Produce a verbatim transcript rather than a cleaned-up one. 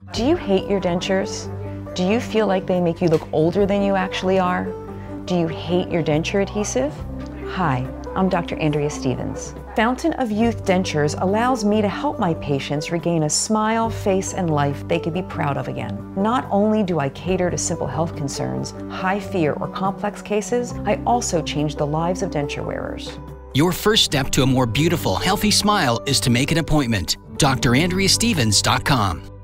Do you hate your dentures? Do you feel like they make you look older than you actually are? Do you hate your denture adhesive? Hi, I'm Doctor Andrea Stevens. Fountain of Youth Dentures allows me to help my patients regain a smile, face, and life they can be proud of again. Not only do I cater to simple health concerns, high fear, or complex cases, I also change the lives of denture wearers. Your first step to a more beautiful, healthy smile is to make an appointment. D R andrea stevens dot com